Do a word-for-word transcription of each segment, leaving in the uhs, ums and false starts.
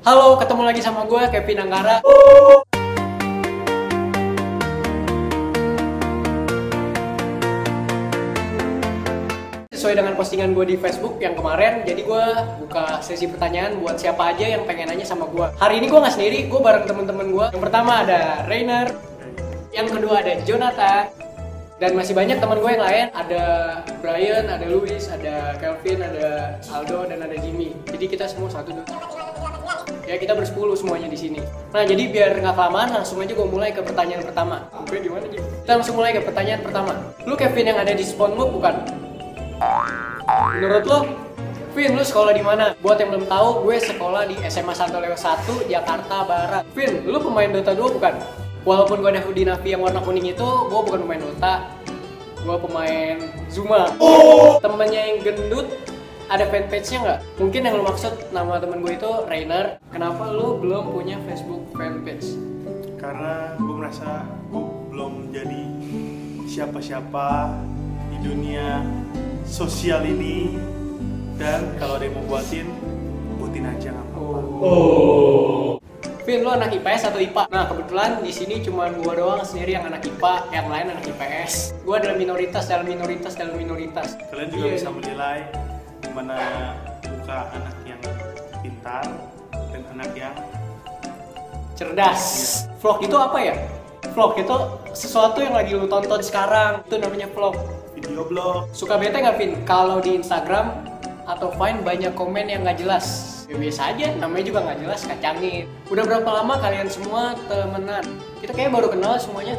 Halo, ketemu lagi sama gue, Kevin Anggara. Sesuai dengan postingan gue di Facebook yang kemarin, jadi gue buka sesi pertanyaan buat siapa aja yang pengen nanya sama gue. Hari ini gue nggak sendiri, gue bareng temen-temen gue. Yang pertama ada Rainer, yang kedua ada Jonathan, dan masih banyak teman gue yang lain. Ada Brian, ada Luis, ada Kelvin, ada Aldo, dan ada Jimmy. Jadi kita semua satu dua. Ya kita bersepuluh semuanya di sini. Nah jadi biar nggak kelamaan, langsung aja gue mulai ke pertanyaan pertama. Oke, gimana Jim? Kita langsung mulai ke pertanyaan pertama. Lu Kevin yang ada di SpongeBob bukan? Menurut lo, Vin, lu sekolah di mana? Buat yang belum tahu, gue sekolah di S M A Santo Leo satu, Jakarta Barat. Vin, lu pemain Dota dua bukan? Walaupun gue ada hoodie Navi yang warna kuning itu, gue bukan pemain Dota. Gue pemain Zuma. Oh. Temennya yang gendut, ada fanpage-nya nggak? Mungkin yang lu maksud nama temen gue itu Rainer. Kenapa lu belum punya Facebook fanpage? Karena gue merasa gue belum menjadi siapa-siapa di dunia sosial ini, dan kalau ada yang mau buatin, buatin aja nggak apa-apa. Oh. Vin, lu anak I P S atau I P A? Nah kebetulan di sini cuma gua doang sendiri yang anak I P A, yang lain anak I P S. Gua adalah minoritas dalam minoritas dalam minoritas. Kalian juga yeah. bisa menilai mana muka anak yang pintar dan anak yang cerdas. Yeah. Vlog itu apa ya? Vlog itu sesuatu yang lagi lu tonton sekarang. Itu namanya vlog. Video blog. Suka bete nggak Vin? Kalau di Instagram atau Vine banyak komen yang nggak jelas. Ya biasa aja, namanya juga nggak jelas, kacangin. Udah berapa lama kalian semua temenan? Kita kayak baru kenal semuanya.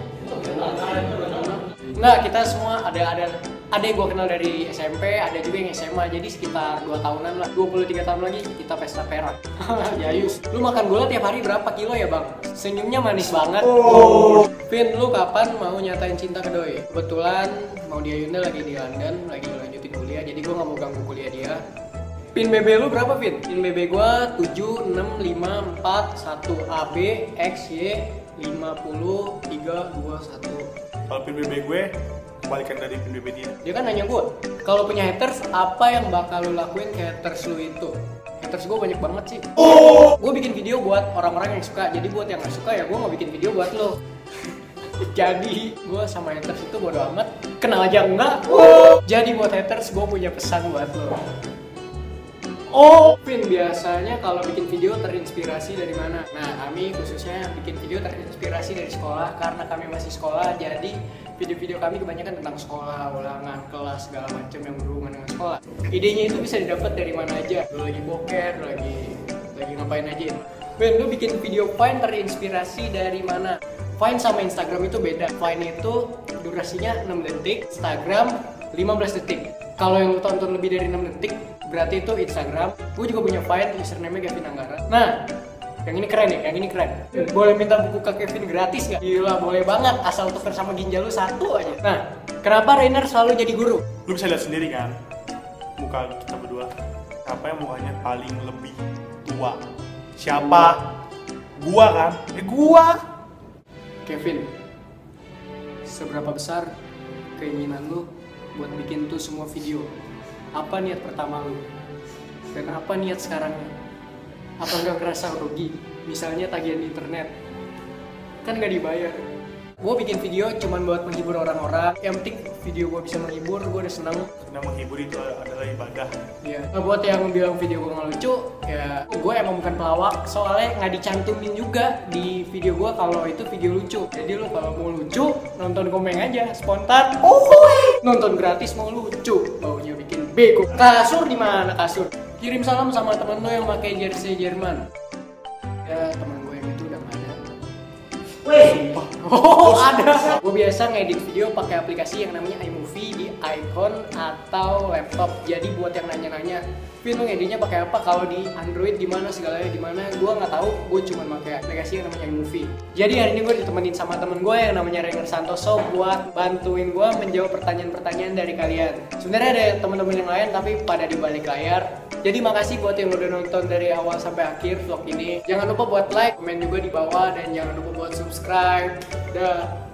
Enggak, kita semua ada ada ada yang gue kenal dari S M P, ada juga yang S M A. Jadi sekitar dua tahunan lah, dua puluh tiga tahun lagi kita pesta perak. Jayus. Lu makan gula tiap hari berapa kilo ya bang? Senyumnya manis banget. Oh. Vin, lu kapan mau nyatain cinta ke doi? Kebetulan mau dia Yunda lagi di London, lagi lanjutin kuliah, jadi gue nggak mau ganggu kuliah dia. Pin B B lu berapa Vin? Pin B B gua tujuh enam lima empat satu A B X Y lima nol tiga dua satu. Kalau pin B B gue kebalikan dari pin B B dia. Dia kan nanya gua, kalau punya haters apa yang bakal lu lakuin ke haters lu itu? Haters gua banyak banget sih. Oh. Gua bikin video buat orang-orang yang suka. Jadi buat yang nggak suka ya gua nggak bikin video buat lo. Jadi gua sama haters itu bodo amat. Kenal aja enggak. Oh. Jadi buat haters gua punya pesan buat lo. Oh, Vin, biasanya kalau bikin video terinspirasi dari mana? Nah, kami khususnya bikin video terinspirasi dari sekolah karena kami masih sekolah. Jadi video-video kami kebanyakan tentang sekolah, ulangan, kelas, segala macam yang berhubungan dengan sekolah. Idenya itu bisa didapat dari mana aja. Lu lagi boker, lu lagi lagi ngapain aja. Vin, lu bikin video Vine terinspirasi dari mana? Vine sama Instagram itu beda. Vine itu durasinya enam detik, Instagram lima belas detik. Kalau yang lu tonton lebih dari enam detik, berarti itu Instagram. Gue juga punya Vine, username-nya Kevin Anggara. Nah, yang ini keren nih, yang ini keren. Boleh minta buku ke Kevin gratis nggak? Gila, boleh banget. Asal tuker sama ginjal lu satu aja. Nah, kenapa Rainer selalu jadi guru? Lu bisa lihat sendiri kan, muka kita berdua. Siapa yang mukanya paling lebih tua? Siapa? Gua kan? Eh gua! Kevin, seberapa besar keinginan lu buat bikin tuh semua video? Apa niat pertama lu? Dan apa niat sekarangnya? Apa nggak ngerasa rugi? Misalnya tagihan internet, kan nggak dibayar. Gue bikin video cuman buat menghibur orang-orang. Yang penting video gue bisa menghibur, gue udah seneng. Karena menghibur itu adalah ibadah. Iya. Nah, buat yang bilang video gue nggak lucu, ya gue emang bukan pelawak. Soalnya nggak dicantumin juga di video gue kalau itu video lucu. Jadi lo kalau mau lucu, nonton komeng aja, spontan. Oh, nonton gratis mau lucu, baunya bikin bego. Kasur di mana kasur? Kirim salam sama temen lo yang pakai jersey Jerman. Ya temen gue yang itu udah nggak ada. Wih, oh ada. Gue biasa ngedit video pakai aplikasi yang namanya iMovie di iPhone atau laptop. Jadi buat yang nanya-nanya, Vin lu ngeditnya pakai apa? Kalau di Android di mana segalanya di mana? Gue nggak tahu. Gue cuma pakai aplikasi yang namanya iMovie. Jadi hari ini gue ditemenin sama temen gue yang namanya Rainer Santoso buat bantuin gue menjawab pertanyaan-pertanyaan dari kalian. Sebenarnya ada teman-teman yang lain tapi pada di balik layar. Jadi makasih buat yang udah nonton dari awal sampai akhir vlog ini. Jangan lupa buat like, komen juga di bawah, dan jangan lupa buat subscribe. Dah.